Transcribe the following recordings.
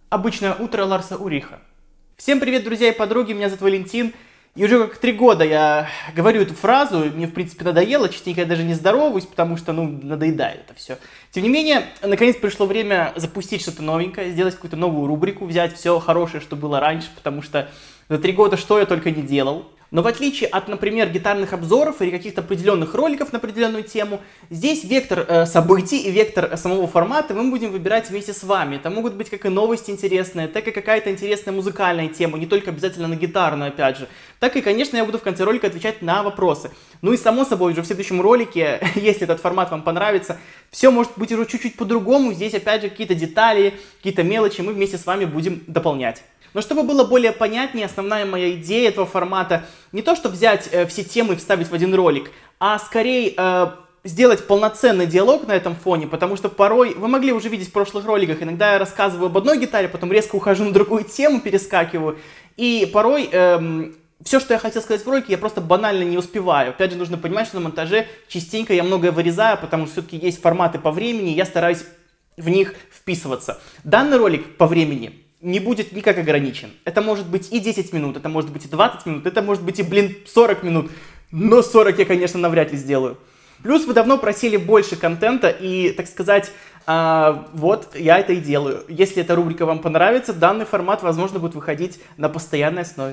Обычное утро Ларса Уриха. Всем привет, друзья и подруги, меня зовут Валентин. И уже как 3 года я говорю эту фразу, мне в принципе надоело, частенько я даже не здороваюсь, потому что, надоедает это все. Тем не менее, наконец пришло время запустить что-то новенькое, сделать какую-то новую рубрику, взять все хорошее, что было раньше, потому что за 3 года что я только не делал. Но в отличие от, например, гитарных обзоров или каких-то определенных роликов на определенную тему, здесь вектор событий и вектор самого формата мы будем выбирать вместе с вами. Это могут быть как и новости интересные, так и какая-то интересная музыкальная тема, не только обязательно на гитарную, опять же. Так и, конечно, я буду в конце ролика отвечать на вопросы. Ну и само собой, уже в следующем ролике, если этот формат вам понравится, все может быть уже чуть-чуть по-другому. Здесь, опять же, какие-то детали, какие-то мелочи мы вместе с вами будем дополнять. Но чтобы было более понятнее, основная моя идея этого формата не то, чтобы взять все темы и вставить в один ролик, а скорее сделать полноценный диалог на этом фоне, потому что порой, вы могли уже видеть в прошлых роликах, иногда я рассказываю об одной гитаре, потом резко ухожу на другую тему, перескакиваю, и порой все, что я хотел сказать в ролике, я просто банально не успеваю. Опять же, нужно понимать, что на монтаже частенько я многое вырезаю, потому что все-таки есть форматы по времени, и я стараюсь в них вписываться. Данный ролик по времени не будет никак ограничен. Это может быть и 10 минут, это может быть и 20 минут, это может быть и, 40 минут. Но 40 я, конечно, навряд ли сделаю. Плюс вы давно просили больше контента, и, так сказать, вот я это и делаю. Если эта рубрика вам понравится, данный формат, возможно, будет выходить на постоянной основе.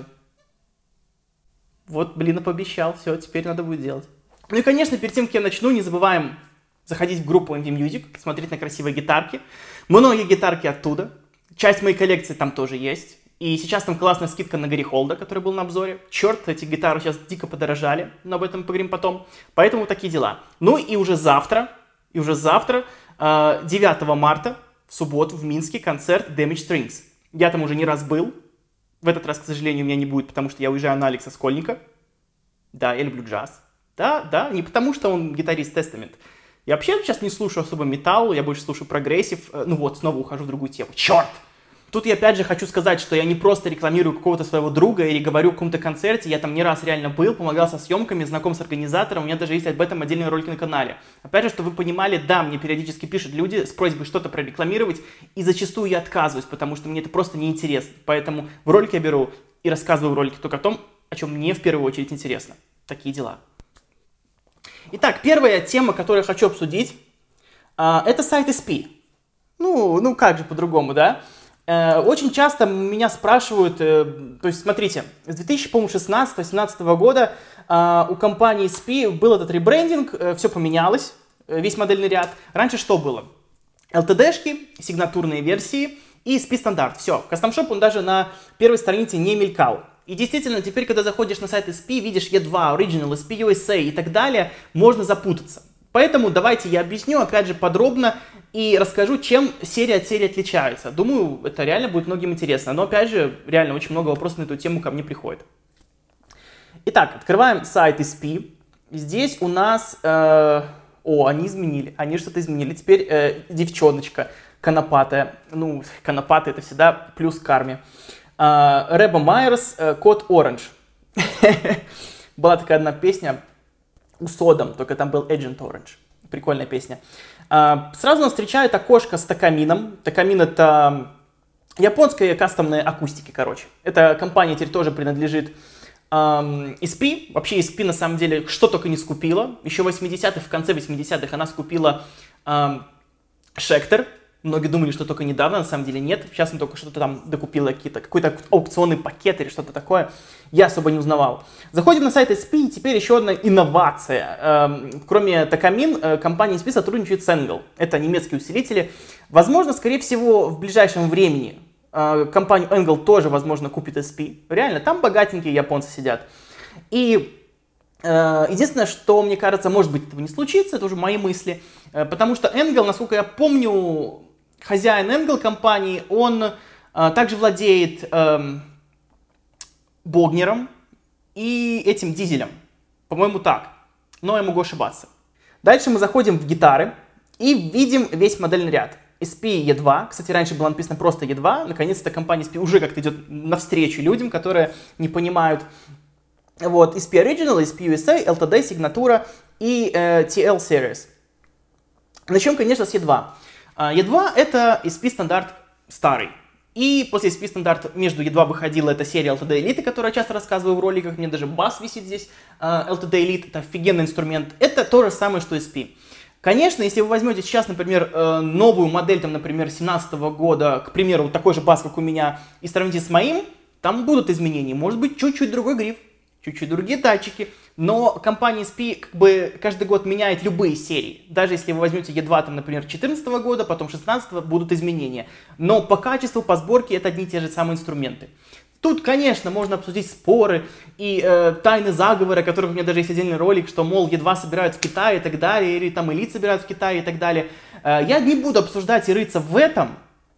Вот, пообещал, все, теперь надо будет делать. Ну и, конечно, перед тем, как я начну, не забываем заходить в группу MV Music, смотреть на красивые гитарки. Многие гитарки оттуда. Часть моей коллекции там тоже есть. И сейчас там классная скидка на Гарри Холда, который был на обзоре. Черт, эти гитары сейчас дико подорожали, но об этом поговорим потом. Поэтому вот такие дела. Ну и уже завтра, 9 марта, в субботу в Минске концерт Damage Strings. Я там уже не раз был. В этот раз, к сожалению, у меня не будет, потому что я уезжаю на Алекса Скольника. Да, я люблю джаз. Да, не потому что он гитарист Testament. Я вообще сейчас не слушаю особо металл, я больше слушаю прогрессив. Ну вот, снова ухожу в другую тему. Черт! Тут я опять же хочу сказать, что я не просто рекламирую какого-то своего друга или говорю о каком-то концерте, я там не раз реально был, помогал со съемками, знаком с организатором, у меня даже есть об этом отдельные ролики на канале. Опять же, чтобы вы понимали, да, мне периодически пишут люди с просьбой что-то прорекламировать, и зачастую я отказываюсь, потому что мне это просто неинтересно. Поэтому в ролике я беру и рассказываю в ролике только о том, о чем мне в первую очередь интересно. Такие дела. Итак, первая тема, которую я хочу обсудить, это сайт SP. Ну как же по-другому, да? Очень часто меня спрашивают, то есть смотрите, с 2016-2017 года у компании SP был этот ребрендинг, все поменялось, весь модельный ряд. Раньше что было? LTD-шки, сигнатурные версии и SP стандарт. Все, Custom Shop он даже на первой странице не мелькал. И действительно, теперь, когда заходишь на сайт SP, видишь E2, Original, SP USA и так далее, можно запутаться. Поэтому давайте я объясню, опять же, подробно и расскажу, чем серия от серии отличается. Думаю, это реально будет многим интересно. Но, опять же, реально очень много вопросов на эту тему ко мне приходит. Итак, открываем сайт SP. Здесь у нас... они изменили. Они что-то изменили. Теперь девчоночка конопатая. Ну, конопатая это всегда плюс к карме. Рэба Майерс, код Orange. Была такая одна песня у Содом, только там был Agent Orange. Прикольная песня. Сразу нас встречает окошко с Такамином. Такамин это японская кастомная акустика, короче. Эта компания теперь тоже принадлежит SP. Вообще SP на самом деле что только не скупила. Еще в 80-х, в конце 80-х она скупила Schecter. Многие думали, что только недавно, на самом деле нет. Сейчас он только что-то там докупила, какой-то аукционный пакет или что-то такое. Я особо не узнавал. Заходим на сайт SP, и теперь еще одна инновация. Кроме Takamine, компания SP сотрудничает с Engel. Это немецкие усилители. Возможно, скорее всего, в ближайшем времени компанию Engel тоже, возможно, купит SP. Реально, там богатенькие японцы сидят. И единственное, что, мне кажется, может быть, этого не случится, это уже мои мысли. Потому что Engel, насколько я помню, хозяин Engel компании, он также владеет Богнером и этим дизелем. По-моему, так. Но я могу ошибаться. Дальше мы заходим в гитары и видим весь модельный ряд. SP E2. Кстати, раньше было написано просто E2. Наконец-то компания SP уже как-то идет навстречу людям, которые не понимают. Вот, SP Original, SP USA, LTD, Signatura и TL Series. Начнем, конечно, с E2. E2 это SP стандарт старый. И после SP стандарт между E2 выходила эта серия LTD Elite, которую я часто рассказываю в роликах. Мне даже бас висит здесь. LTD Elite — это офигенный инструмент. Это то же самое, что SP. Конечно, если вы возьмете сейчас, например, новую модель, там, например, 2017 года, к примеру, вот такой же бас, как у меня, и сравните с моим, там будут изменения. Может быть, чуть-чуть другой гриф, чуть-чуть другие датчики. Но компания SP как бы каждый год меняет любые серии. Даже если вы возьмете E2, там, например, 2014 года, потом 2016, будут изменения. Но по качеству, по сборке это одни и те же самые инструменты. Тут, конечно, можно обсудить споры и тайны заговора, о которых у меня даже есть отдельный ролик, что, мол, E2 собирают в Китае и так далее, или там Elite собирают в Китае и так далее. Я не буду обсуждать и рыться в этом.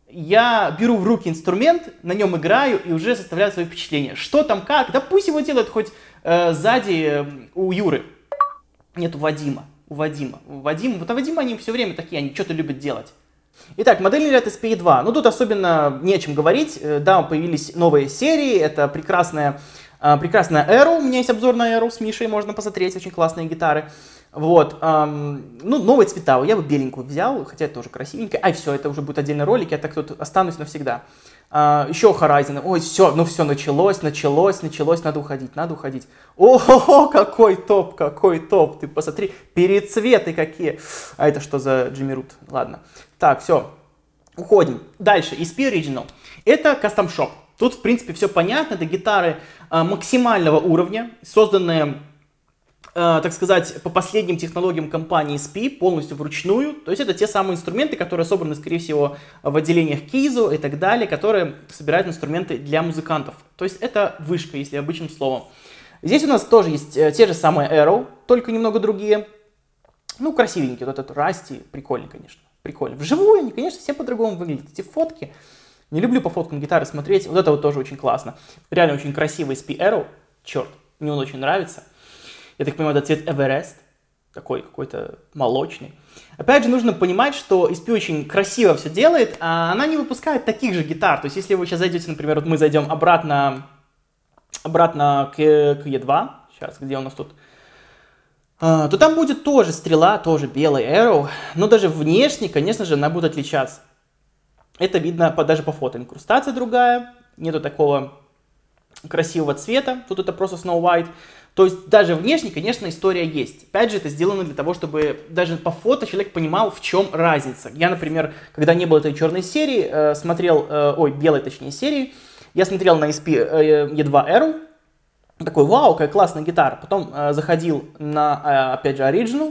Я беру в руки инструмент, на нем играю и уже составляю свои впечатления. Что там, как, да пусть его делают хоть сзади у Юры. Нет, у Вадима. Вот у Вадима они все время такие, они что-то любят делать. Итак, модельный ряд SPE2. Ну, тут особенно не о чем говорить. Да, появились новые серии. Это прекрасная Aero. У меня есть обзор на Aero с Мишей, можно посмотреть. Очень классные гитары. Вот. Ну, новые цвета. Я бы беленькую взял, хотя это тоже красивенькая. Ай, все, это уже будет отдельный ролик. Я так тут останусь навсегда. Еще Horizon. Ой, все, ну все, началось. Надо уходить. О, какой топ. Ты посмотри, перецветы какие. А это что за Джимми Рут? Ладно. Так, все, уходим. Дальше, SP Original. Это Custom Shop. Тут, в принципе, все понятно. Это гитары максимального уровня, созданные, так сказать, по последним технологиям компании SP, полностью вручную. То есть это те самые инструменты, которые собраны, скорее всего, в отделениях Kizo и так далее, которые собирают инструменты для музыкантов. То есть это вышка, если обычным словом. Здесь у нас тоже есть те же самые Aero, только немного другие. Ну, красивенькие. Вот этот Rusty, прикольный, конечно. Прикольно. Вживую они, конечно, все по-другому выглядят. Эти фотки. Не люблю по фоткам гитары смотреть. Вот это вот тоже очень классно. Реально очень красивый SP Aero. Черт, мне он очень нравится. Я так понимаю, это цвет Everest. Такой какой-то молочный. Опять же, нужно понимать, что SP очень красиво все делает, а она не выпускает таких же гитар. То есть, если вы сейчас зайдете, например, вот мы зайдем обратно к E2. Сейчас, где у нас тут? То там будет тоже стрела, тоже белый Aero, но даже внешне, конечно же, она будет отличаться. Это видно даже по фото. Инкрустация другая, нету такого красивого цвета, тут это просто Snow White. То есть даже внешне, конечно, история есть. Опять же, это сделано для того, чтобы даже по фото человек понимал, в чем разница. Я, например, когда не было этой черной серии, белой точнее серии, я смотрел на SP E2 Aero, такой, вау, какая классная гитара. Потом заходил на, опять же, Original.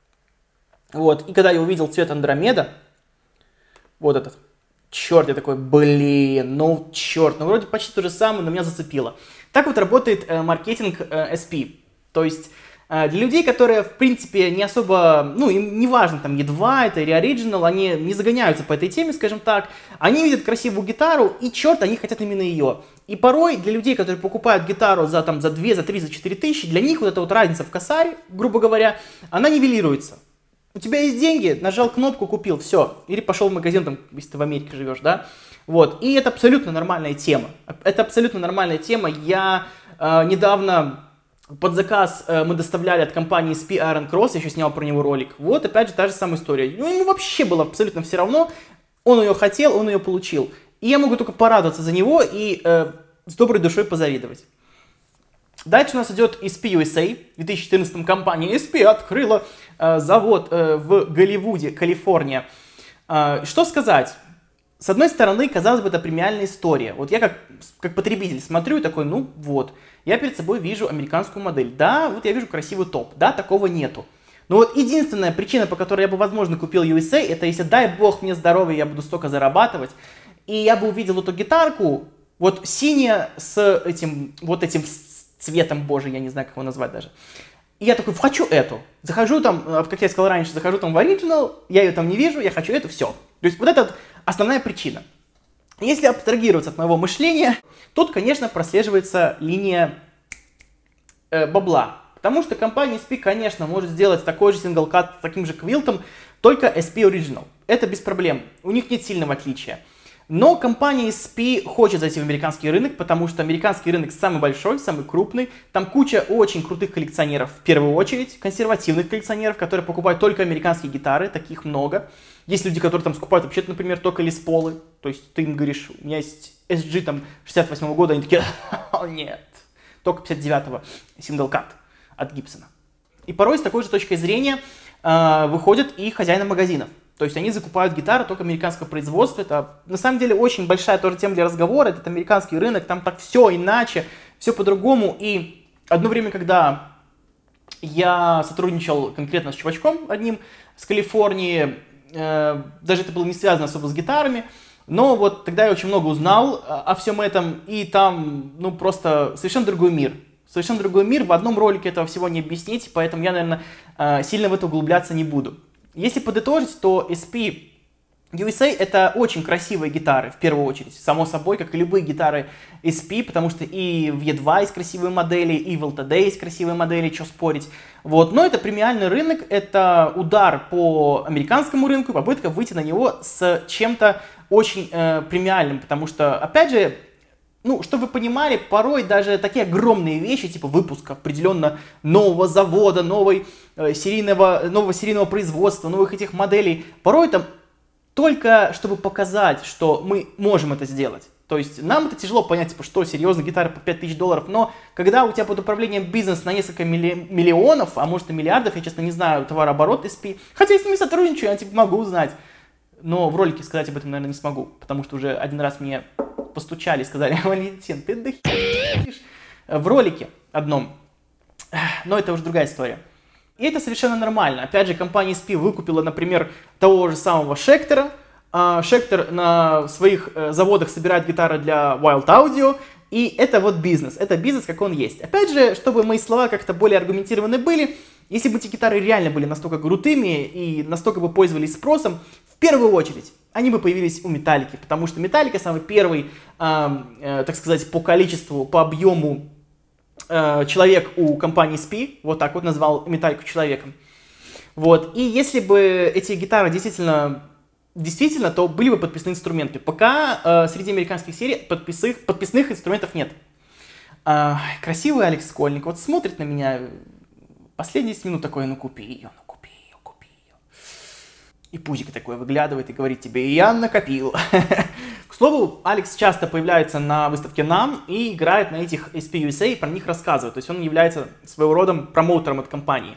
Вот, и когда я увидел цвет Андромеда, вот этот, черт, я такой, блин, ну вроде почти то же самое, но меня зацепило. Так вот работает маркетинг SP. То есть для людей, которые, в принципе, не особо, ну, им не важно, там, E2 это или Original, они не загоняются по этой теме, скажем так, они видят красивую гитару, и черт, они хотят именно ее. И порой для людей, которые покупают гитару за 2, за 3, за 4 тысячи, для них вот эта вот разница в косаре, грубо говоря, она нивелируется. У тебя есть деньги, нажал кнопку, купил, все. Или пошел в магазин, там, если ты в Америке живешь, да. Вот, и это абсолютно нормальная тема. Я недавно под заказ мы доставляли от компании SP Iron Cross, я еще снял про него ролик. Вот, опять же, та же самая история. Ну, ему вообще было абсолютно все равно. Он ее хотел, он ее получил. И я могу только порадоваться за него и с доброй душой позавидовать. Дальше у нас идет SP USA. В 2014 компания SP открыла завод в Голливуде, Калифорния. Что сказать? С одной стороны, казалось бы, это премиальная история. Вот я как потребитель смотрю и такой, ну вот, я перед собой вижу американскую модель. Да, вот я вижу красивый топ. Да, такого нету. Но вот единственная причина, по которой я бы, возможно, купил USA, это если, дай бог мне здоровья, я буду столько зарабатывать, и я бы увидел эту гитарку, вот синяя с этим цветом, боже, я не знаю, как его назвать даже. И я такой, хочу эту. Захожу там, как я сказал раньше, захожу там в Original, я ее там не вижу, я хочу эту, все. То есть вот это вот основная причина. Если абстрагироваться от моего мышления, тут, конечно, прослеживается линия бабла. Потому что компания SP, конечно, может сделать такой же синглкат с таким же квилтом, только SP Original. Это без проблем. У них нет сильного отличия. Но компания SP хочет зайти в американский рынок, потому что американский рынок самый большой, самый крупный. Там куча очень крутых коллекционеров, в первую очередь, консервативных коллекционеров, которые покупают только американские гитары, таких много. Есть люди, которые там скупают вообще, например, только Les Paul'ы. То есть ты им говоришь, у меня есть SG там 68 года, они такие, о нет, только 59-го Single Cut от Гибсона. И порой с такой же точкой зрения выходят и хозяины магазинов. То есть они закупают гитары только американского производства. Это на самом деле очень большая тоже тема для разговора. Это американский рынок, там так все иначе, все по-другому. И одно время, когда я сотрудничал конкретно с чувачком одним с Калифорнии, даже это было не связано особо с гитарами, но вот тогда я очень много узнал о всем этом, и там, ну, просто совершенно другой мир. Совершенно другой мир, в одном ролике этого всего не объяснить, поэтому я, наверное, сильно в это углубляться не буду. Если подытожить, то SP USA это очень красивые гитары, в первую очередь, само собой, как и любые гитары SP, потому что и в E2 есть красивые модели, и в LTD есть красивые модели, что спорить. Вот. Но это премиальный рынок, это удар по американскому рынку, попытка выйти на него с чем-то очень премиальным, потому что, опять же, ну, чтобы вы понимали, порой даже такие огромные вещи, типа выпуска определенно нового завода, нового серийного производства, новых этих моделей, порой там только чтобы показать, что мы можем это сделать. То есть нам это тяжело понять, типа, что серьезно, гитара по $5000, но когда у тебя под управлением бизнес на несколько миллионов, а может и миллиардов, я честно не знаю, товарооборот SP, хотя я с ними сотрудничаю, я типа могу узнать, но в ролике сказать об этом, наверное, не смогу, потому что уже один раз мне постучали и сказали, Валентин, ты дохеришь в ролике одном, но это уже другая история. И это совершенно нормально. Опять же, компания SP выкупила, например, того же самого Schecter. Schecter на своих заводах собирает гитары для Wild Audio. И это вот бизнес. Это бизнес, как он есть. Опять же, чтобы мои слова как-то более аргументированы были, если бы эти гитары реально были настолько крутыми и настолько бы пользовались спросом, в первую очередь, они бы появились у Metallica. Потому что Metallica самый первый, так сказать, по количеству, по объему человек у компании SP, вот так вот назвал Metallica человеком. Вот. И если бы эти гитары действительно, то были бы подписные инструменты. Пока среди американских серий подписных инструментов нет. Красивый Алекс Скольник вот смотрит на меня последние 10 минут такой, ну купи ее, ну купи ее, купи ее. И пузик такой выглядывает и говорит тебе, я накопил. К слову, Алекс часто появляется на выставке NAMM и играет на этих SP USA и про них рассказывает. То есть он является своего рода промоутером от компании.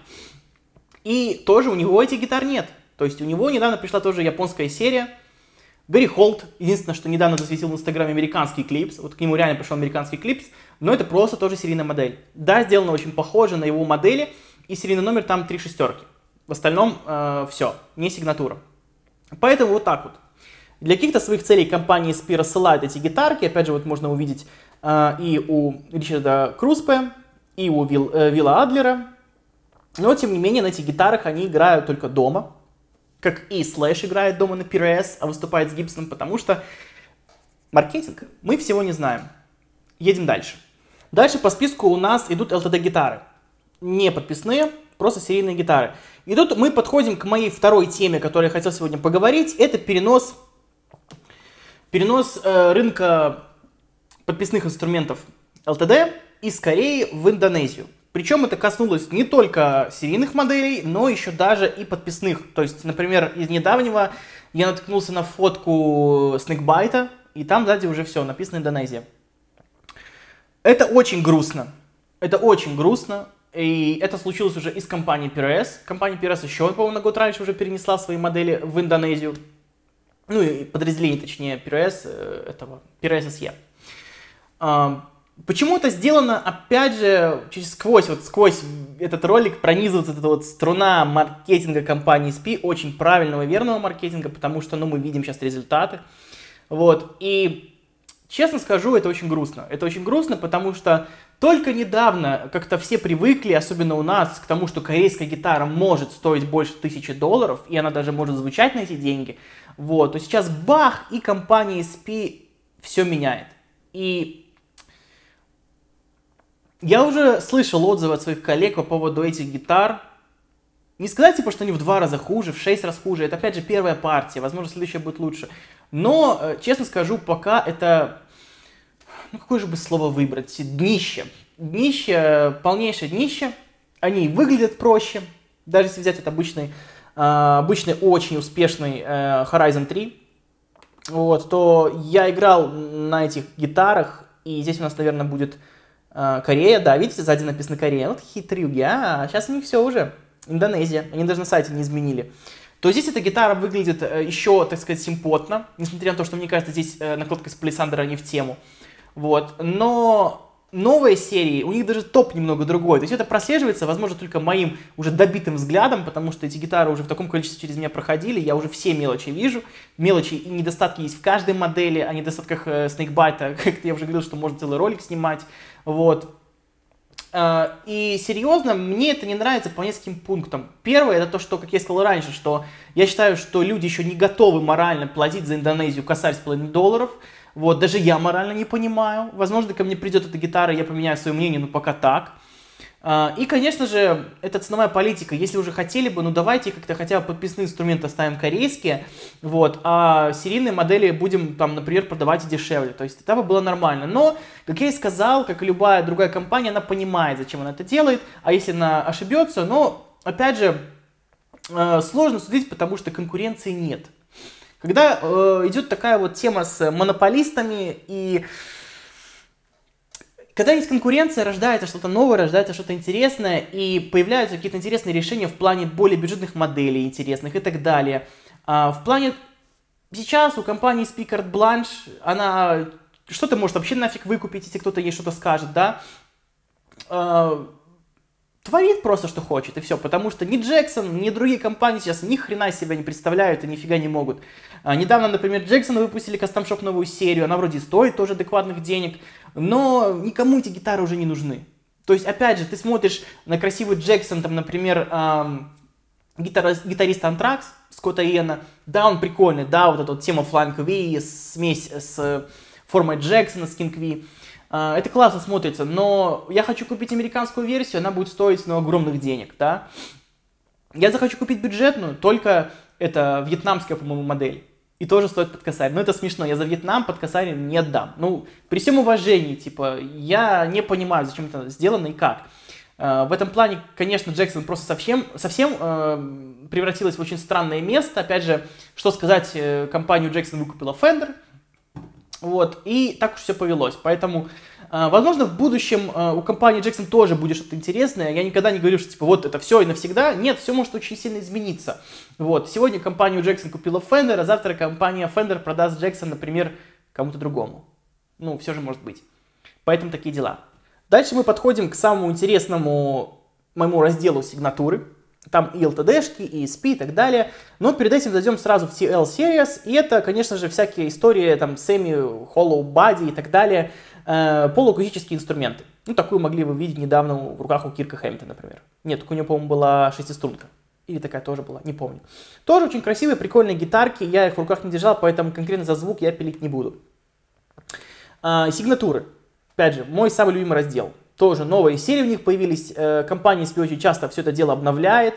И тоже у него этих гитар нет. То есть у него недавно пришла тоже японская серия. Гэри Холт, единственное, что недавно засветил в Инстаграме американский клипс. Вот к нему реально пришел американский клипс. Но это просто тоже серийная модель. Да, сделано очень похоже на его модели. И серийный номер там 3 шестерки. В остальном все, не сигнатура. Поэтому вот так вот. Для каких-то своих целей компания SP рассылает эти гитарки. Опять же, вот можно увидеть и у Ричарда Круспе, и у Вилла Адлера. Но, тем не менее, на этих гитарах они играют только дома. Как и Slash играет дома на PRS, а выступает с Гибсоном, потому что маркетинг мы всего не знаем. Едем дальше. Дальше по списку у нас идут LTD-гитары. Не подписные, просто серийные гитары. И тут мы подходим к моей второй теме, о которой я хотел сегодня поговорить. Это перенос рынка подписных инструментов LTD из Кореи в Индонезию. Причем это коснулось не только серийных моделей, но еще даже и подписных. То есть, например, из недавнего я наткнулся на фотку Снэкбайта, и там сзади уже все, написано Индонезия. Это очень грустно. Это очень грустно. И это случилось уже и с компанией PRS. Компания PRS еще, по-моему, на год раньше уже перенесла свои модели в Индонезию. Ну и подразделение, точнее, PRS, PRS SE. Почему это сделано, опять же, сквозь этот ролик пронизывается эта вот струна маркетинга компании SP, очень правильного, верного маркетинга, потому что, ну, мы видим сейчас результаты. Вот, и честно скажу, это очень грустно. Это очень грустно, потому что только недавно как-то все привыкли, особенно у нас, к тому, что корейская гитара может стоить больше $1000, и она даже может звучать на эти деньги. Вот, то сейчас бах, и компания SP все меняет. И я уже слышал отзывы от своих коллег по поводу этих гитар. Не сказать, типа, что они в 2 раза хуже, в 6 раз хуже. Это, опять же, первая партия. Возможно, следующая будет лучше. Но, честно скажу, пока это, ну какое же бы слово выбрать, днище. Днище, полнейшее днище. Они выглядят проще, даже если взять вот обычный очень успешный Horizon 3, вот, то я играл на этих гитарах, и здесь у нас, наверное, будет Корея, да, видите, сзади написано Корея, вот хитрюги, а сейчас у них все уже, Индонезия, они даже на сайте не изменили. То здесь эта гитара выглядит еще, так сказать, симпотно, несмотря на то, что, мне кажется, здесь накладка с палисандра не в тему, вот, но новые серии, у них даже топ немного другой, то есть это прослеживается, возможно, только моим уже добитым взглядом, потому что эти гитары уже в таком количестве через меня проходили, я уже все мелочи вижу, мелочи и недостатки есть в каждой модели, о недостатках Snakebite, как я уже говорил, что можно целый ролик снимать, вот. И серьезно, мне это не нравится по нескольким пунктам. Первое, это то, что, как я сказал раньше, что я считаю, что люди еще не готовы морально платить за Индонезию косарь с половиной $. Вот, даже я морально не понимаю. Возможно, ко мне придет эта гитара, и я поменяю свое мнение, но пока так. И, конечно же, это ценовая политика. Если уже хотели бы, ну давайте как-то хотя бы подписные инструменты оставим корейские, вот, а серийные модели будем, там, например, продавать дешевле. То есть это бы было нормально. Но, как я и сказал, как и любая другая компания, она понимает, зачем она это делает. А если она ошибется, но, опять же, сложно судить, потому что конкуренции нет. Когда идет такая вот тема с монополистами и когда есть конкуренция, рождается что-то новое, рождается что-то интересное, и появляются какие-то интересные решения в плане более бюджетных моделей интересных и так далее. В плане сейчас у компании SP Carte Blanche, она что-то может вообще нафиг выкупить, если кто-то ей что-то скажет, да, творит просто, что хочет, и все, потому что ни Джексон, ни другие компании сейчас ни хрена себя не представляют и нифига не могут. Недавно, например, Джексон выпустили Custom Shop новую серию, она вроде стоит тоже адекватных денег, но никому эти гитары уже не нужны. То есть, опять же, ты смотришь на красивый Джексон, там, например, гитарист Anthrax, Скотта Иэна, да, он прикольный, да, вот эта вот тема Flying V, смесь с формой Джексона, с King V. Это классно смотрится, но я хочу купить американскую версию, она будет стоить, ну, огромных денег, да. Я захочу купить бюджетную, только это вьетнамская, по-моему, модель. И тоже стоит под косарь. Но это смешно, я за Вьетнам под косарь не отдам. Ну, при всем уважении, типа, я не понимаю, зачем это сделано и как. В этом плане, конечно, Джексон просто совсем превратилась в очень странное место. Опять же, что сказать, компанию Джексон выкупила Fender. Вот, и так уж все повелось. Поэтому, возможно, в будущем у компании Джексон тоже будет что-то интересное. Я никогда не говорю, что типа вот это все и навсегда. Нет, все может очень сильно измениться. Вот, сегодня компания Джексон купила Fender, а завтра компания Fender продаст Джексон, например, кому-то другому. Ну, все же может быть. Поэтому такие дела. Дальше мы подходим к самому интересному моему разделу сигнатуры. Там и LTD-шки, и ESP и так далее. Но перед этим зайдем сразу в TL Series. И это, конечно же, всякие истории, там, semi, hollow body и так далее. Полуакустические инструменты. Ну, такую могли вы видеть недавно в руках у Кирка Хэммита, например. Нет, только у него, по-моему, была шестиструнка. Или такая тоже была, не помню. Тоже очень красивые, прикольные гитарки. Я их в руках не держал, поэтому конкретно за звук я пилить не буду. Сигнатуры. Опять же, мой самый любимый раздел. Тоже новые серии у них появились. Компания SP очень часто все это дело обновляет.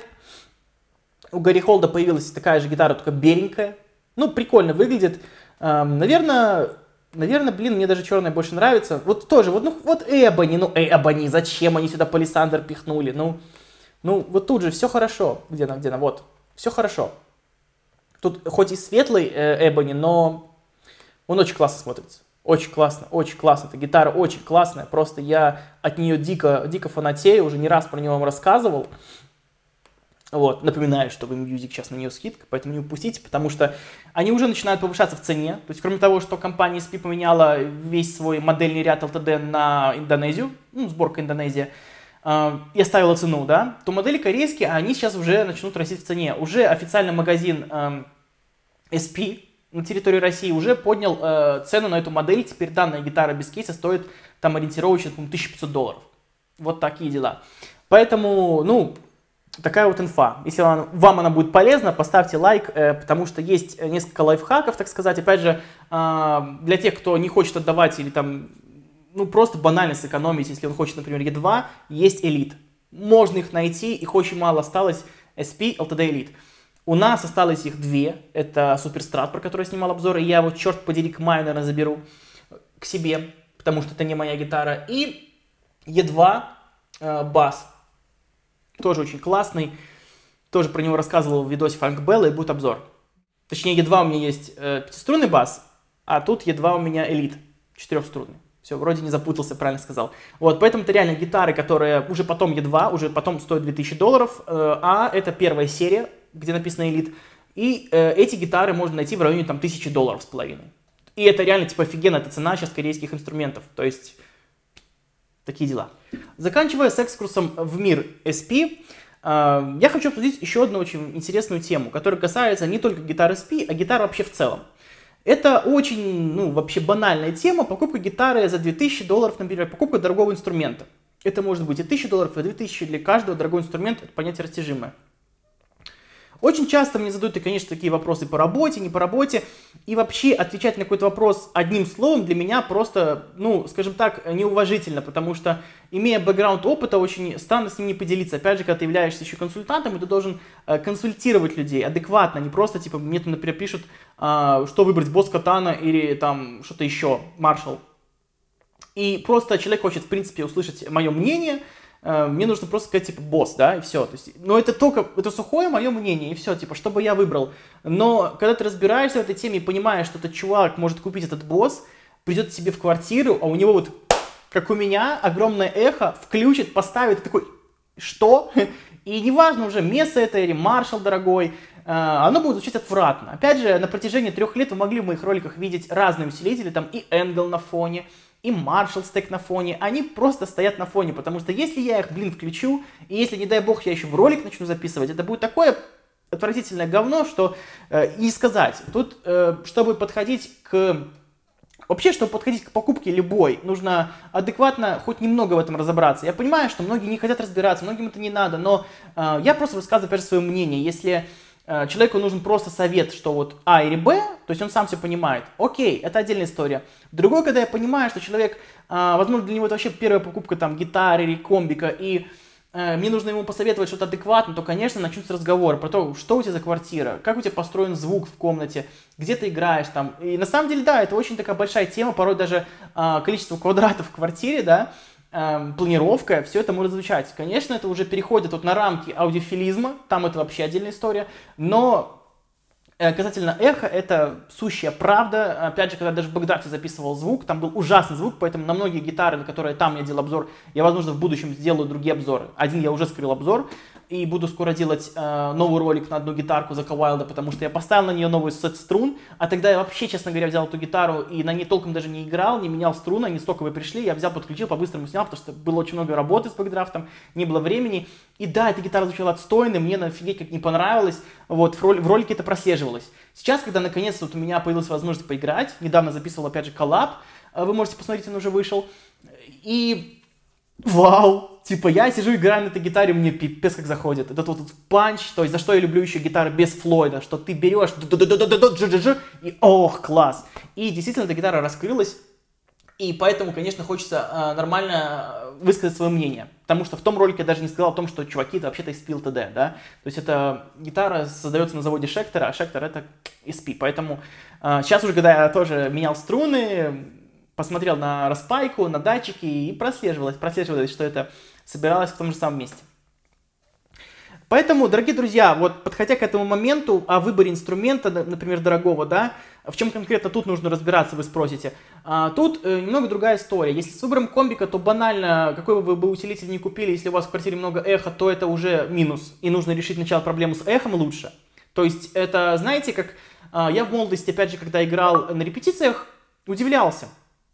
У Гарри Холда появилась такая же гитара, только беленькая. Ну, прикольно выглядит. Наверное, блин, мне даже черная больше нравится. Вот тоже, вот Ebony, зачем они сюда палисандр пихнули? Ну, вот тут же все хорошо. Где она? Вот, все хорошо. Тут хоть и светлый Ebony, но он очень классно смотрится. Очень классно, очень классно. Эта гитара очень классная. Просто я от нее дико фанатею. Уже не раз про нее вам рассказывал. Вот, напоминаю, что в Music сейчас на нее скидка, поэтому не упустите, потому что они уже начинают повышаться в цене. То есть, кроме того, что компания SP поменяла весь свой модельный ряд LTD на Индонезию, ну, сборка Индонезия, и оставила цену, да, то модели корейские, они сейчас уже начнут расти в цене. Уже официальный магазин SP на территории России уже поднял цену на эту модель. Теперь данная гитара без кейса стоит там ориентировочно, по-моему, $1500. Вот такие дела. Поэтому, ну, такая вот инфа. Если вам она будет полезна, поставьте лайк, потому что есть несколько лайфхаков, так сказать. Опять же, для тех, кто не хочет отдавать или там, ну, просто банально сэкономить, если он хочет, например, E2, есть Elite. Можно их найти, их очень мало осталось, SP, LTD Elite. У нас осталось их две. Это Суперстрат, про который я снимал обзор, и я его, черт подери, к маю, наверное, заберу к себе, потому что это не моя гитара. И E2 бас. Тоже очень классный. Тоже про него рассказывал в видосе Фанк Белла, и будет обзор. Точнее, E2 у меня есть пятиструнный бас, а тут E2 у меня Elite, четырехструнный. Все, вроде не запутался, правильно сказал. Вот, поэтому это реально гитары, которые уже потом E2, уже потом стоят $2000, а это первая серия, где написано Elite. И эти гитары можно найти в районе там $1000 с половиной. И это реально типа офигенная цена сейчас корейских инструментов. То есть, такие дела. Заканчивая с экскурсом в мир SP, я хочу обсудить еще одну очень интересную тему, которая касается не только гитар SP, а гитар вообще в целом. Это очень, ну, вообще банальная тема, покупка гитары за $2000, например, покупка дорогого инструмента. Это может быть и $1000, и 2000, для каждого дорогой инструмент, это понятие растяжимое. Очень часто мне задают, конечно, такие вопросы по работе, не по работе, и вообще отвечать на какой-то вопрос одним словом для меня просто, ну, скажем так, неуважительно, потому что, имея бэкграунд опыта, очень странно с ним не поделиться. Опять же, когда ты являешься еще консультантом, и ты должен консультировать людей адекватно, не просто, типа, мне там, например, пишут, что выбрать, Boss Katana или там что-то еще, Marshall. И просто человек хочет, в принципе, услышать мое мнение. Мне нужно просто сказать, типа, босс, да, и все. То есть, но это только, это сухое мое мнение, и все, типа, что бы я выбрал. Но когда ты разбираешься в этой теме и понимаешь, что этот чувак может купить этот босс, придет к тебе в квартиру, а у него вот, как у меня, огромное эхо, включит, поставит, и такой, что? И неважно уже, Месса это или Marshall дорогой, оно будет звучать отвратно. Опять же, на протяжении 3 лет вы могли в моих роликах видеть разные усилители, там и Angle на фоне, и Marshall стек на фоне, они просто стоят на фоне, потому что если я их, блин, включу, и если, не дай бог, я еще в ролик начну записывать, это будет такое отвратительное говно, что не сказать. Тут, чтобы подходить к... Вообще, чтобы подходить к покупке любой, нужно адекватно хоть немного в этом разобраться. Я понимаю, что многие не хотят разбираться, многим это не надо, но я просто высказываю, опять же, свое мнение. Если человеку нужен просто совет, что вот А или Б, то есть он сам все понимает. Окей, это отдельная история. Другой, когда я понимаю, что человек, возможно, для него это вообще первая покупка там гитары или комбика, и мне нужно ему посоветовать что-то адекватно, то, конечно, начнутся разговоры про то, что у тебя за квартира, как у тебя построен звук в комнате, где ты играешь там. И на самом деле, да, это очень такая большая тема, порой даже количество квадратов в квартире, да, планировка, все это может звучать. Конечно, это уже переходит вот на рамки аудиофилизма, там это вообще отдельная история, но касательно эха, это сущая правда. Опять же, когда даже в Бэкдрафте записывал звук, там был ужасный звук, поэтому на многие гитары, на которые там я делал обзор, я, возможно, в будущем сделаю другие обзоры. Один я уже скрыл обзор, и буду скоро делать новый ролик на одну гитарку Закка Уайлда, потому что я поставил на нее новый сет струн, а тогда я вообще, честно говоря, взял эту гитару и на ней толком даже не играл, не менял струны, они стоковые пришли, я взял, подключил, по-быстрому снял, потому что было очень много работы с Бэкдрафтом, не было времени, и да, эта гитара звучала отстойно, мне нафигеть как не понравилось, вот, в ролике это прослеживалось. Сейчас, когда наконец-то вот у меня появилась возможность поиграть, недавно записывал, опять же, коллаб, вы можете посмотреть, он уже вышел, и вау! Типа, я сижу, играю на этой гитаре, мне пипец как заходит. Это вот панч, то есть за что я люблю еще гитары без Флойда, что ты берешь, и ох, класс. И действительно, эта гитара раскрылась, и поэтому, конечно, хочется нормально высказать свое мнение. Потому что в том ролике я даже не сказал о том, что чуваки, это вообще-то SP LTD, да. То есть эта гитара создается на заводе Schecter, а Schecter это SP. Поэтому сейчас уже, когда я тоже менял струны, посмотрел на распайку, на датчики и прослеживалось, что это собиралось в том же самом месте. Поэтому, дорогие друзья, вот подходя к этому моменту о выборе инструмента, например, дорогого, да, в чем конкретно тут нужно разбираться, вы спросите. Тут немного другая история. Если с выбором комбика, то банально, какой бы вы усилитель ни купили, если у вас в квартире много эха, то это уже минус. И нужно решить сначала проблему с эхом лучше. То есть это, знаете, как я в молодости, опять же, когда играл на репетициях, удивлялся.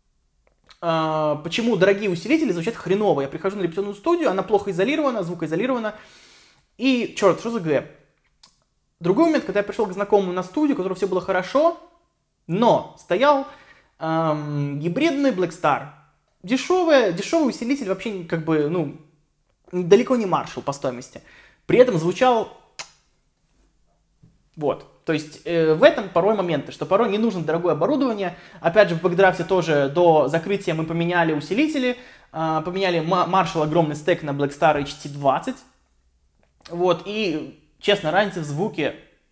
Почему дорогие усилители звучат хреново. Я прихожу на репетиционную студию, она плохо изолирована, звукоизолирована, и, черт, что за г? Другой момент, когда я пришел к знакомому на студию, у которого все было хорошо, но стоял гибридный Black Star. Дешевый усилитель, вообще, как бы, ну, далеко не Marshall по стоимости. При этом звучал вот. То есть в этом порой моменты, что порой не нужно дорогое оборудование. Опять же, в Бэкдрафте тоже до закрытия мы поменяли усилители. Поменяли Marshall огромный стек на Black Star HT20. Вот. И, честно, разница в звуке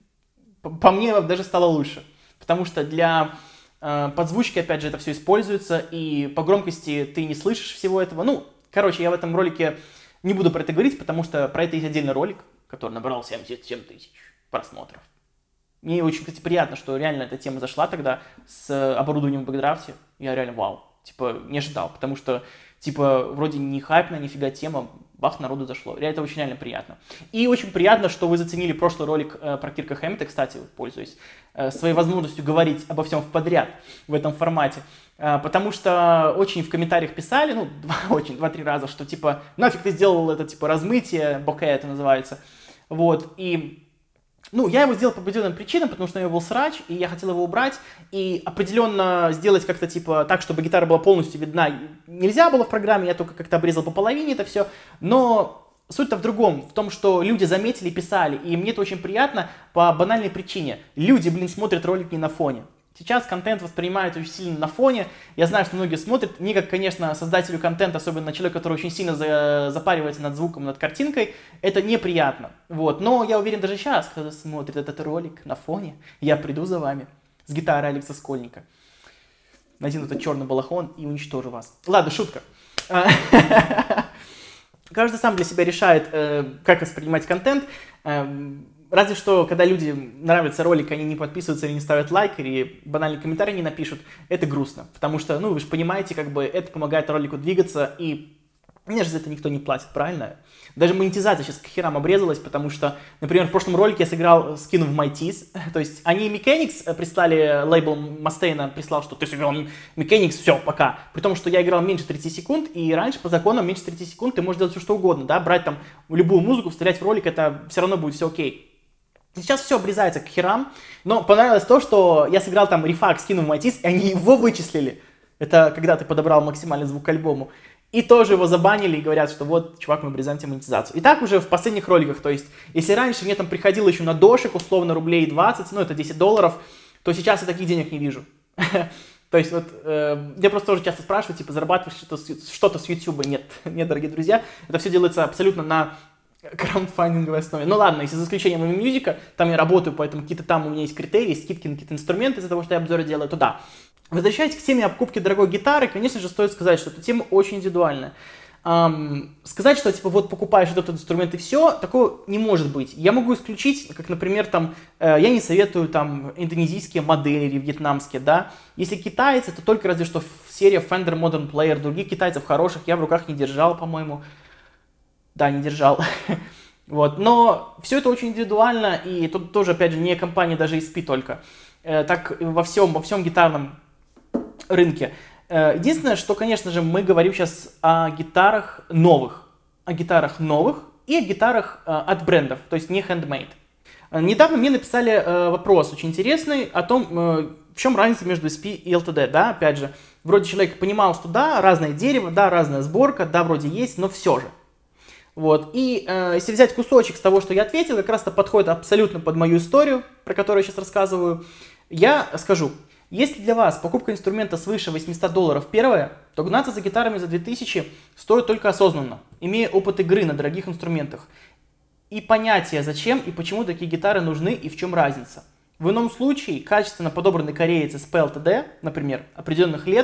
по мне даже стало лучше. Потому что для подзвучки, опять же, это все используется, и по громкости ты не слышишь всего этого. Ну, короче, я в этом ролике не буду про это говорить, потому что про это есть отдельный ролик, который набрал 77 тысяч просмотров. Мне очень, кстати, приятно, что реально эта тема зашла тогда с оборудованием в бэкдрафте. Я реально вау, типа, не ожидал, потому что, типа, вроде не хайпная, нифига тема, бах, народу зашло. Это очень реально приятно. И очень приятно, что вы заценили прошлый ролик про Кирка Хэммета, кстати, пользуясь своей возможностью говорить обо всем подряд в этом формате. Потому что очень в комментариях писали, ну, два-три раза, что, типа, нафиг ты сделал это, типа, размытие, боке это называется. Вот, и... Ну, я его сделал по определенным причинам, потому что у него был срач, и я хотел его убрать, и определенно сделать как-то, типа, так, чтобы гитара была полностью видна, нельзя было в программе, я только как-то обрезал по половине это все, но суть-то в другом, в том, что люди заметили, писали, и мне это очень приятно по банальной причине. Люди, блин, смотрят ролик не на фоне. Сейчас контент воспринимают очень сильно на фоне. Я знаю, что многие смотрят. Мне, как, конечно, создателю контента, особенно человеку, который очень сильно запаривается над звуком, над картинкой, это неприятно. Вот. Но я уверен, даже сейчас, когда смотрит этот ролик на фоне, я приду за вами с гитарой Алекса Скольника, надену этот черный балахон и уничтожу вас. Ладно, шутка. Каждый сам для себя решает, как воспринимать контент. Разве что, когда людям нравится ролик, они не подписываются или не ставят лайк, или банальный комментарий не напишут, это грустно. Потому что, ну, вы же понимаете, как бы это помогает ролику двигаться, и мне же за это никто не платит, правильно? Даже монетизация сейчас к херам обрезалась, потому что, например, в прошлом ролике я сыграл скин в MyTees, то есть они Mechanics прислали, лейбл Мастейна прислал, что ты сыграл Mechanics, все, пока. При том, что я играл меньше 30 секунд, и раньше по законам меньше 30 секунд ты можешь делать все что угодно, да, брать там любую музыку, вставлять в ролик, это все равно будет все окей. Сейчас все обрезается к херам, но понравилось то, что я сыграл там рефак, скинул в MyTees, и они его вычислили. Это когда ты подобрал максимальный звук к альбому. И тоже его забанили и говорят, что вот, чувак, мы обрезаем тебе монетизацию. И так уже в последних роликах, то есть, если раньше мне там приходило еще на дошик, условно, рублей 20, ну это $10, то сейчас я таких денег не вижу. То есть вот, я просто тоже часто спрашиваю, типа, зарабатываешь что-то с YouTube? Нет, нет, дорогие друзья, это все делается абсолютно на краундфандинговой основе. Ну ладно, если за исключением мьюзика, там я работаю, поэтому какие-то там у меня есть критерии, скидки на какие-то инструменты из-за того, что я обзоры делаю, то да. Возвращаясь к теме о покупке дорогой гитары, конечно же, стоит сказать, что эта тема очень индивидуальная. Сказать, что типа вот покупаешь этот инструмент и все, такого не может быть. Я могу исключить, как, например, там, я не советую там индонезийские модели или вьетнамские, да. Если китайцы, то только разве что серия Fender Modern Player, других китайцев хороших я в руках не держал, по-моему. Да, не держал. Вот. Но все это очень индивидуально, и тут тоже, опять же, не компания даже ESP только. Так во всем гитарном рынке. Единственное, что, конечно же, мы говорим сейчас о гитарах новых. О гитарах новых и о гитарах от брендов, то есть не handmade. Недавно мне написали вопрос очень интересный о том, в чем разница между ESP и LTD. Да, опять же, вроде человек понимал, что да, разное дерево, да, разная сборка, да, вроде есть, но все же. Вот. И если взять кусочек с того, что я ответил, как раз-то подходит абсолютно под мою историю, про которую я сейчас рассказываю, я скажу, если для вас покупка инструмента свыше $800 первое, то гнаться за гитарами за 2000 стоит только осознанно, имея опыт игры на дорогих инструментах и понятие, зачем и почему такие гитары нужны и в чем разница. В ином случае качественно подобранный кореец SP LTD, например, определенных лет,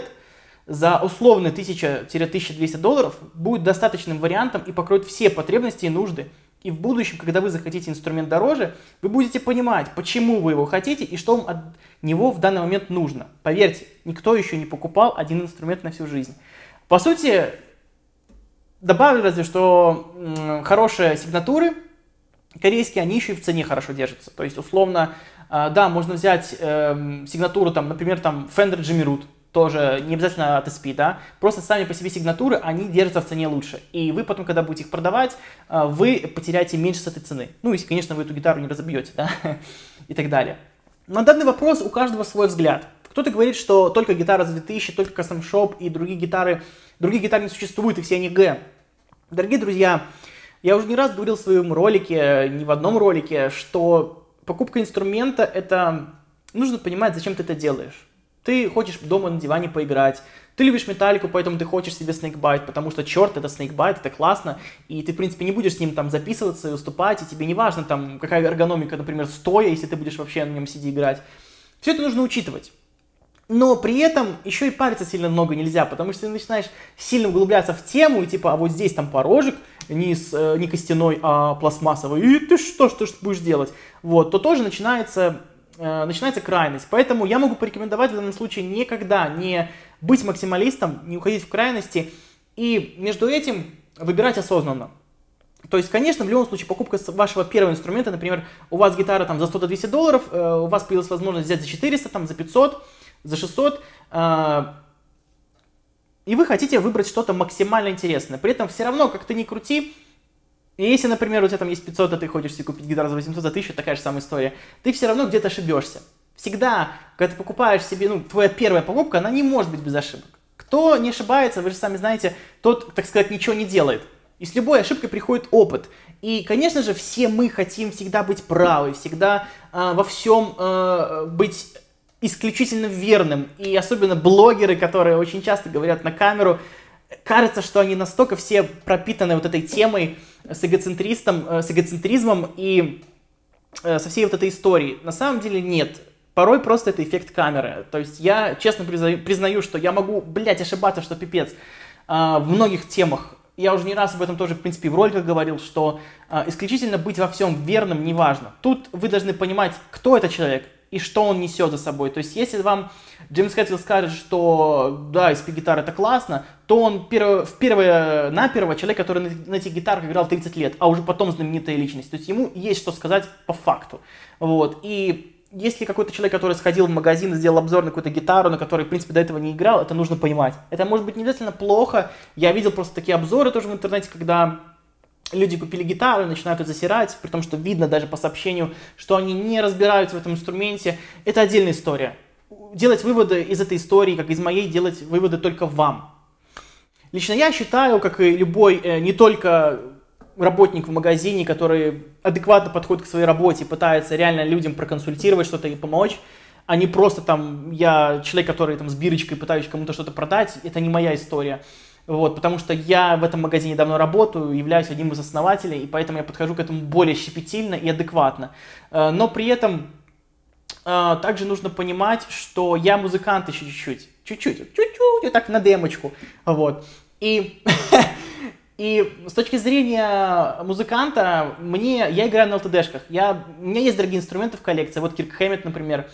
за условно $1000-1200 будет достаточным вариантом и покроет все потребности и нужды. И в будущем, когда вы захотите инструмент дороже, вы будете понимать, почему вы его хотите и что вам от него в данный момент нужно. Поверьте, никто еще не покупал один инструмент на всю жизнь. По сути, добавлю разве что хорошие сигнатуры корейские, они еще и в цене хорошо держатся. То есть, условно, да, можно взять сигнатуру, там, например, там Fender Jimmy Root. Тоже не обязательно от ESP, да, просто сами по себе сигнатуры, они держатся в цене лучше. И вы потом, когда будете их продавать, вы потеряете меньше с этой цены. Ну, если, конечно, вы эту гитару не разобьете, да, и так далее. На данный вопрос у каждого свой взгляд. Кто-то говорит, что только гитара за 2000, только Custom Shop и других гитар не существует, и все они Г. Дорогие друзья, я уже не раз говорил в своем ролике, не в одном ролике, что покупка инструмента, это нужно понимать, зачем ты это делаешь. Ты хочешь дома на диване поиграть, ты любишь Металлику, поэтому ты хочешь себе Snakebite, потому что, черт, это Snakebite, это классно, и ты, в принципе, не будешь с ним там записываться и выступать, и тебе не важно, там, какая эргономика, например, стоя, если ты будешь вообще на нем сидеть играть. Все это нужно учитывать. Но при этом еще и париться сильно много нельзя, потому что ты начинаешь сильно углубляться в тему, и типа, а вот здесь там порожек, не костяной, а пластмассовый, и ты что ж будешь делать? Вот, то тоже начинается крайность. Поэтому я могу порекомендовать в данном случае никогда не быть максималистом, не уходить в крайности, и между этим выбирать осознанно. То есть, конечно, в любом случае, покупка вашего первого инструмента, например, у вас гитара там за $100-200, у вас появилась возможность взять за 400, там, за 500, за 600, и вы хотите выбрать что-то максимально интересное. При этом все равно, как ты ни крути, и если, например, у тебя там есть 500, а ты хочешь себе купить гитару за 800, за 1000, такая же самая история, ты все равно где-то ошибешься. Всегда, когда ты покупаешь себе, твоя первая покупка, она не может быть без ошибок. Кто не ошибается, вы же сами знаете, тот, так сказать, ничего не делает. И с любой ошибкой приходит опыт. И, конечно же, все мы хотим всегда быть правы, всегда во всем быть исключительно верным. И особенно блогеры, которые очень часто говорят на камеру, кажется, что они настолько все пропитаны вот этой темой с эгоцентризмом и со всей вот этой историей. На самом деле нет. Порой просто это эффект камеры. То есть я честно признаю, что я могу, ошибаться, что пипец. В многих темах. Я уже не раз об этом тоже, в принципе, в роликах говорил, что исключительно быть во всем верным не важно. Тут вы должны понимать, кто этот человек и что он несет за собой. То есть если вам Джеймс Хэтфилд скажет, что да, SP-гитара это классно, то он наперво человек, который на этих гитарах играл 30 лет, а уже потом знаменитая личность. То есть ему есть что сказать по факту. Вот. И если какой-то человек, который сходил в магазин и сделал обзор на какую-то гитару, на которой, в принципе, до этого не играл, это нужно понимать. Это может быть не обязательно плохо. Я видел просто такие обзоры тоже в интернете, когда люди купили гитару и начинают ее засирать, при том, что видно даже по сообщению, что они не разбираются в этом инструменте. Это отдельная история. Делать выводы из этой истории, как из моей, делать выводы только вам. Лично я считаю, как и любой, не только работник в магазине, который адекватно подходит к своей работе, пытается реально людям проконсультировать что-то и помочь, а не просто там я человек, который там с бирочкой пытаюсь кому-то что-то продать, это не моя история. Вот, потому что я в этом магазине давно работаю, являюсь одним из основателей, и поэтому я подхожу к этому более щепетильно и адекватно. Но при этом также нужно понимать, что я музыкант еще чуть-чуть, вот так на демочку, вот. И с точки зрения музыканта, я играю на LTD-шках. У меня есть дорогие инструменты в коллекции. Вот Kirk Hammett, например.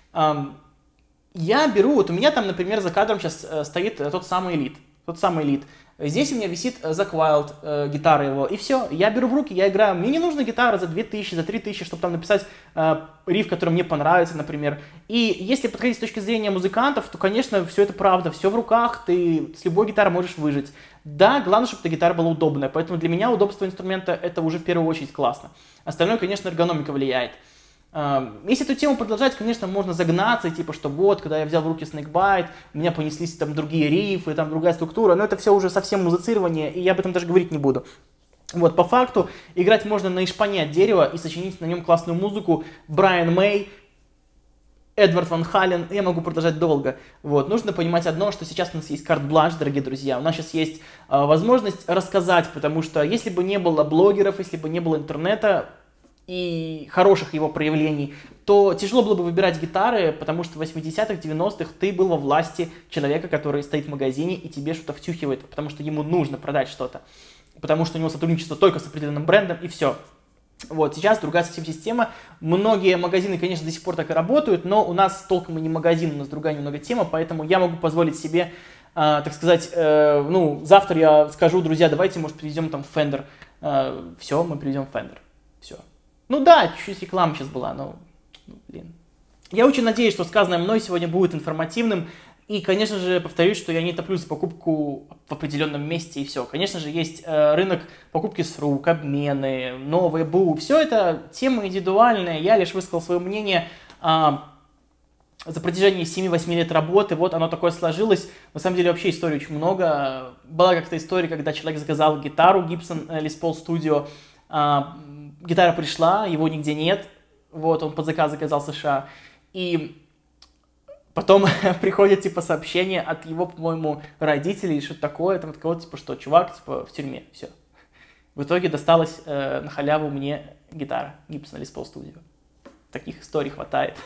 Я беру, у меня там, например, за кадром сейчас стоит тот самый Elite. Здесь у меня висит Zakk Wylde, гитара его, и все. Я беру в руки, я играю. Мне не нужна гитара за 2000, за 3000, чтобы там написать риф, который мне понравится, например. И если подходить с точки зрения музыкантов, то, конечно, все это правда. Все в руках, ты с любой гитарой можешь выжить. Да, главное, чтобы эта гитара была удобная. Поэтому для меня удобство инструмента это уже в первую очередь классно. Остальное, конечно, эргономика влияет. Если эту тему продолжать, конечно, можно загнаться, типа, что вот, когда я взял в руки Snakebite, у меня понеслись там другие рифы, там другая структура, но это все уже совсем музицирование, и я об этом даже говорить не буду. Вот, по факту, играть можно на ишпане от дерева и сочинить на нем классную музыку. Брайан Мэй, Эдвард Ван Хален, я могу продолжать долго. Вот, нужно понимать одно, что сейчас у нас есть карт-бланш, дорогие друзья, у нас сейчас есть возможность рассказать, потому что если бы не было блогеров, если бы не было интернета, и хороших его проявлений, то тяжело было бы выбирать гитары, потому что в 80-х, 90-х ты был во власти человека, который стоит в магазине и тебе что-то втюхивает, потому что ему нужно продать что-то, потому что у него сотрудничество только с определенным брендом, и все. Вот, сейчас другая совсем система. Многие магазины, конечно, до сих пор так и работают, но у нас толком и не магазин, у нас другая немного тема, поэтому я могу позволить себе, так сказать, завтра я скажу, друзья, давайте, может, привезем там Fender. Все, мы привезем Fender. Все. Ну да, чуть-чуть реклама сейчас была, но, блин. Я очень надеюсь, что сказанное мной сегодня будет информативным. И, конечно же, повторюсь, что я не топлю за покупку в определенном месте и все. Конечно же, есть рынок покупки с рук, обмены, новые БУ. Все это темы индивидуальные. Я лишь высказал свое мнение за протяжении 7-8 лет работы. Вот оно такое сложилось. На самом деле, вообще историй очень много. Была как-то история, когда человек заказал гитару Gibson Les Paul Studio. Гитара пришла, его нигде нет, вот, он под заказ заказал в США, и Потом приходит, типа, сообщение от его, по-моему, родителей, что-то такое, там, от кого-то, типа, что чувак, типа, в тюрьме, все. В итоге досталась на халяву мне гитара Gibson Les Paul Studio. Таких историй хватает.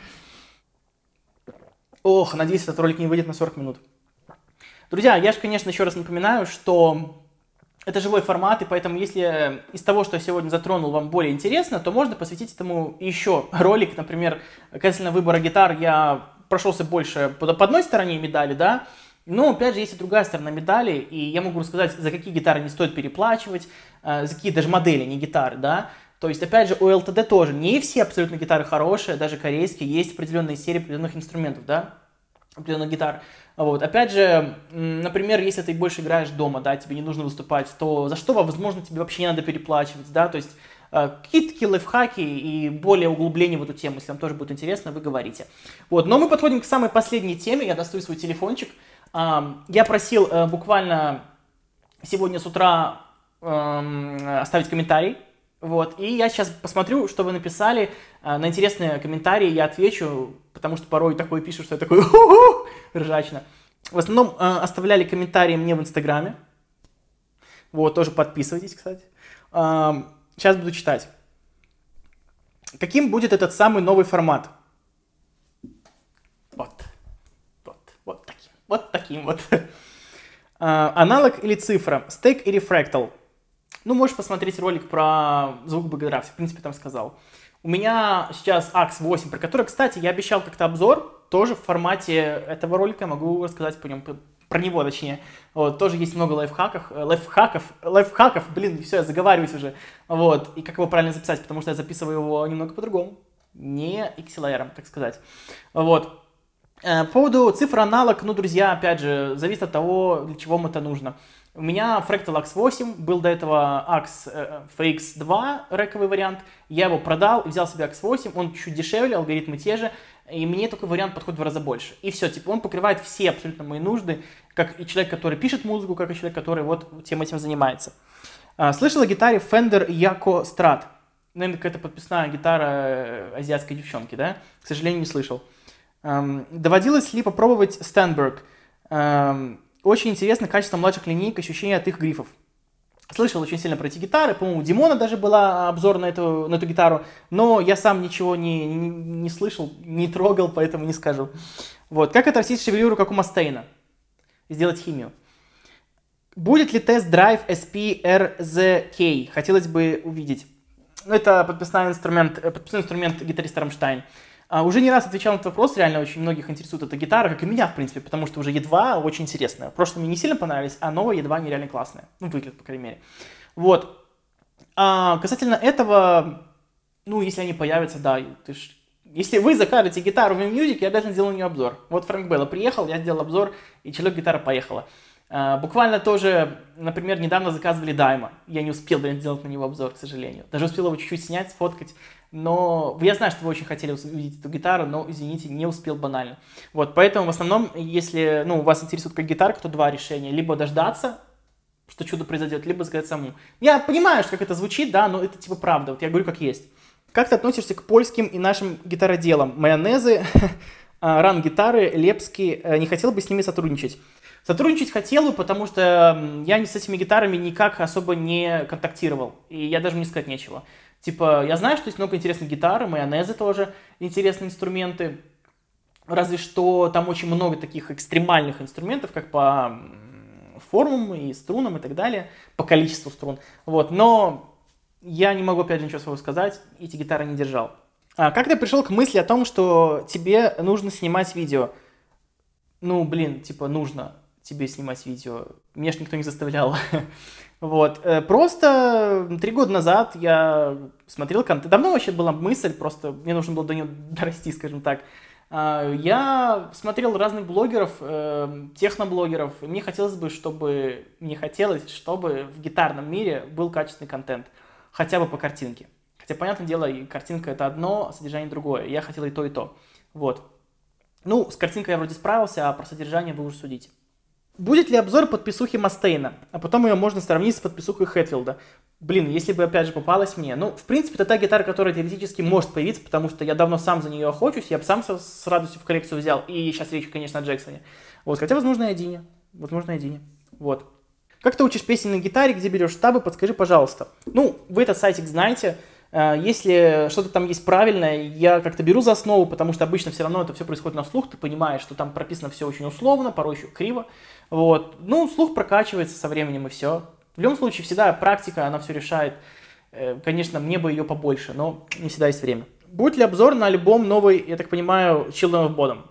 Ох, надеюсь, этот ролик не выйдет на 40 минут. Друзья, я же, конечно, еще раз напоминаю, что это живой формат, и поэтому, если из того, что я сегодня затронул, вам более интересно, то можно посвятить этому еще ролик. Например, касательно выбора гитар, я прошелся больше по одной стороне медали, да, но, опять же, есть и другая сторона медали, и я могу рассказать, за какие гитары не стоит переплачивать, за какие даже модели, не гитары, да. То есть, опять же, у LTD тоже не все абсолютно гитары хорошие, даже корейские, есть определенные серии определенных инструментов, да, определенных гитар. Вот. Опять же, например, если ты больше играешь дома, да, тебе не нужно выступать, то за что, возможно, тебе вообще не надо переплачивать, да, то есть какие-то такие лайфхаки и более углубление в эту тему, если вам тоже будет интересно, вы говорите. Вот. Но мы подходим к самой последней теме, я достаю свой телефончик. Я просил буквально сегодня с утра оставить комментарий. Вот, и я сейчас посмотрю, что вы написали. На интересные комментарии я отвечу, потому что порой такое пишут, что я такой ржачно. В основном оставляли комментарии мне в Инстаграме. Вот, тоже подписывайтесь, кстати. Сейчас буду читать. Каким будет этот самый новый формат? Вот таким вот. Аналог или цифра? Стейк или фрактал? Ну, можешь посмотреть ролик про звук бэкграф, в принципе, там сказал. У меня сейчас AX 8, про который, кстати, я обещал как-то обзор, тоже в формате этого ролика, могу рассказать про него, точнее. Вот, тоже есть много лайфхаков, блин, все, я заговариваюсь уже. Вот, и как его правильно записать, потому что я записываю его немного по-другому, не XLR, так сказать. Вот. По поводу цифр аналог, ну, друзья, опять же, зависит от того, для чего вам это нужно. У меня Fractal AX 8, был до этого AX FX2 рековый вариант, я его продал и взял себе AX 8, он чуть дешевле, алгоритмы те же, и мне такой вариант подходит в раза больше. И все, типа он покрывает все абсолютно мои нужды, как и человек, который пишет музыку, как и человек, который вот всем этим занимается. Слышал о гитаре Fender Yako Strat, наверное, какая-то подписная гитара азиатской девчонки, да? К сожалению, не слышал. Доводилось ли попробовать Steinberg? Очень интересно качество младших линеек, ощущения от их грифов. Слышал очень сильно про эти гитары, по-моему, у Димона даже была обзор на эту гитару, но я сам ничего не слышал, не трогал, поэтому не скажу. Вот. Как отрастить шевелюру, как у Мастейна? Сделать химию. Будет ли тест-драйв SP-RZK? Хотелось бы увидеть. Это подписной инструмент гитариста Рамштайн. Уже не раз отвечал на этот вопрос, реально очень многих интересует эта гитара, как и меня, в принципе, потому что уже E2 очень интересная. В прошлом мне не сильно понравились, а новая E2 нереально классная. Ну, выглядит, по крайней мере. Вот. Касательно этого, ну, если они появятся, да, если вы закажете гитару в Music, я обязательно сделаю на нее обзор. Вот Фрэнк Белла приехал, я сделал обзор, и человек-гитара поехала. Буквально тоже, например, недавно заказывали Дайма. Я не успел, сделать на него обзор, к сожалению. Даже успел его чуть-чуть снять, сфоткать. Но я знаю, что вы очень хотели увидеть эту гитару, но, извините, не успел банально. Вот, поэтому в основном, если вас интересует как гитарка, то два решения. Либо дождаться, что чудо произойдет, либо заказать саму. Я понимаю, что как это звучит, да, но это типа правда. Вот я говорю, как есть. Как ты относишься к польским и нашим гитароделам? Майонезы, ран-гитары, лепские. Не хотел бы с ними сотрудничать? Сотрудничать хотел бы, потому что я с этими гитарами никак особо не контактировал. И я даже мне сказать нечего. Типа, я знаю, что есть много интересных гитар, майонезы тоже интересные инструменты. Разве что там очень много таких экстремальных инструментов, как по формам и струнам и так далее, по количеству струн. Вот, но я не могу, опять же, ничего своего сказать, эти гитары не держал. Как ты пришел к мысли о том, что тебе нужно снимать видео? Ну, блин, типа, нужно тебе снимать видео. Меня ж никто не заставлял. Вот. Просто 3 года назад я смотрел контент. Давно вообще была мысль, просто мне нужно было до нее дорасти, скажем так. Я смотрел разных блогеров, техноблогеров. И мне хотелось бы, чтобы в гитарном мире был качественный контент. Хотя бы по картинке. Хотя, понятное дело, и картинка это одно, а содержание другое. Я хотел и то, и то. Вот. Ну, с картинкой я вроде справился, а про содержание вы уже судите. Будет ли обзор подписухи Мастейна? А потом ее можно сравнить с подписухой Хэтфилда. Блин, если бы, опять же, попалась мне... Ну, в принципе, это та гитара, которая теоретически может появиться, потому что я давно сам за нее охочусь, я бы сам с радостью в коллекцию взял. И сейчас речь, конечно, о Джексоне. Вот, хотя, возможно, и о Дине. Возможно, и о Дине. Вот. Как ты учишь песни на гитаре, где берешь табы, подскажи, пожалуйста. Ну, вы этот сайтик знаете. Если что-то там есть правильное, я как-то беру за основу, потому что обычно все равно это все происходит на слух, ты понимаешь, что там прописано все очень условно, порой еще криво. Вот. Ну, слух прокачивается со временем и все. В любом случае, всегда практика, она все решает. Конечно, мне бы ее побольше, но не всегда есть время. Будет ли обзор на альбом новый, я так понимаю, Children of Bodom?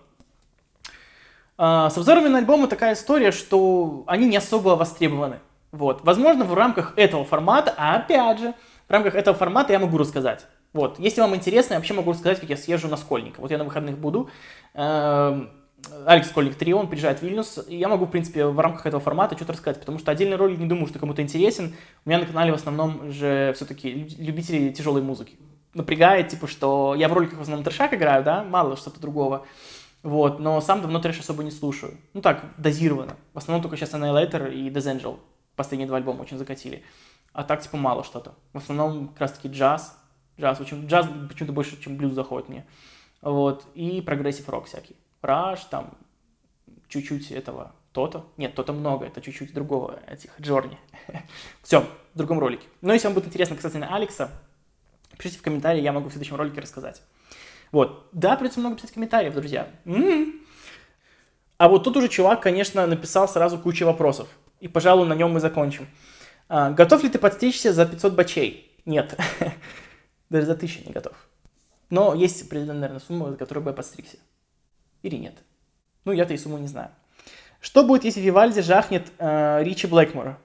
С обзорами на альбомы такая история, что они не особо востребованы. Вот. Возможно, в рамках этого формата, а опять же, в рамках этого формата я могу рассказать. Вот. Если вам интересно, я вообще могу рассказать, как я съезжу на Скольника. Вот я на выходных буду. Алекс Скольник Трио, он приезжает в Вильнюс, и я могу, в принципе, в рамках этого формата что-то рассказать, потому что отдельный ролик не думаю, что кому-то интересен. У меня на канале в основном же все-таки любители тяжелой музыки. Напрягает, типа, что я в роликах в основном трэшак играю, да, мало что-то другого. Вот, но сам давно трэш особо не слушаю. Ну так, дозированно. В основном только сейчас Annihilator и Death Angel. Последние 2 альбома очень закатили. А так, типа, мало что-то. В основном как раз-таки джаз. Джаз почему-то больше, чем блюз заходит мне. Вот, и прогрессив рок всякий. Раш, там, чуть-чуть этого, то-то. Нет, то-то много, это чуть-чуть другого, этих, Джорни. Все, в другом ролике. Но если вам будет интересно касательно Алекса, пишите в комментарии, я могу в следующем ролике рассказать. Вот, да, придется много писать комментариев, друзья. А вот тут уже чувак, конечно, написал сразу кучу вопросов. И, пожалуй, на нем мы закончим. Готов ли ты подстричься за 500 бачей? Нет, даже за 1000 не готов. Но есть определенная, наверное, сумма, за которую бы я подстригся. Или нет. Ну, я-то и сумму не знаю. Что будет, если Вивальди жахнет Ричи Блэкмора?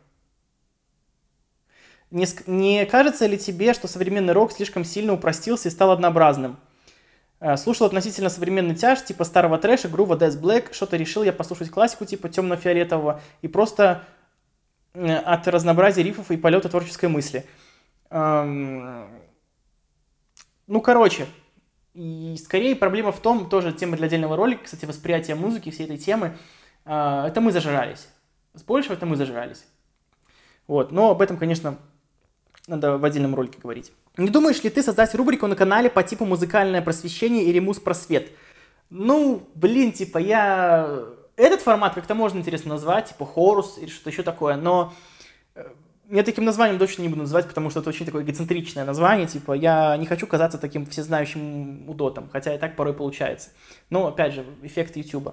Не кажется ли тебе, что современный рок слишком сильно упростился и стал однообразным? Слушал относительно современный тяж, типа старого трэша, грува Death Black, что-то решил я послушать классику типа темно-фиолетового и просто от разнообразия рифов и полета творческой мысли. Ну, короче, и скорее проблема в том, тоже тема для отдельного ролика, кстати, восприятие музыки, всей этой темы, это мы зажрались. С большего это мы зажрались. Вот, но об этом, конечно, надо в отдельном ролике говорить. Не думаешь ли ты создать рубрику на канале по типу музыкальное просвещение или муз-просвет? Ну, блин, типа этот формат как-то можно интересно назвать, типа Хорус или что-то еще такое, но я таким названием точно не буду называть, потому что это очень такое эгоцентричное название, типа я не хочу казаться таким всезнающим удотом, хотя и так порой получается. Но, опять же, эффект YouTube.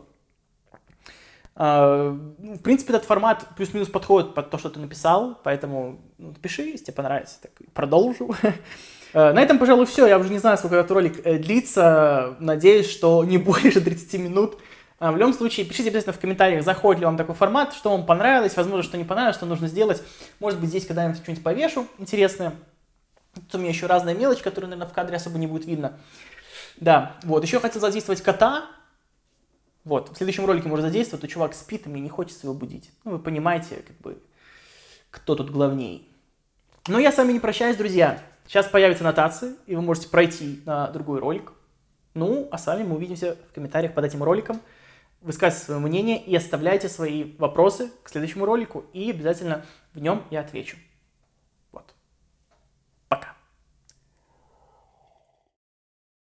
В принципе, этот формат плюс-минус подходит под то, что ты написал, поэтому пиши, если тебе понравится, так продолжу. На этом, пожалуй, все. Я уже не знаю, сколько этот ролик длится. Надеюсь, что не больше 30 минут. В любом случае, пишите обязательно в комментариях, заходит ли вам такой формат, что вам понравилось, возможно, что не понравилось, что нужно сделать. Может быть, здесь когда-нибудь что-нибудь повешу интересное. Тут у меня еще разная мелочь, которую, наверное, в кадре особо не будет видно. Да, вот. Еще хотел задействовать кота. Вот, в следующем ролике можно задействовать, то чувак спит, и мне не хочется его будить. Ну, вы понимаете, как бы, кто тут главней. Но я с вами не прощаюсь, друзья. Сейчас появятся аннотации, и вы можете пройти на другой ролик. Ну, а с вами мы увидимся в комментариях под этим роликом. Высказывайте свое мнение и оставляйте свои вопросы к следующему ролику, и обязательно в нем я отвечу.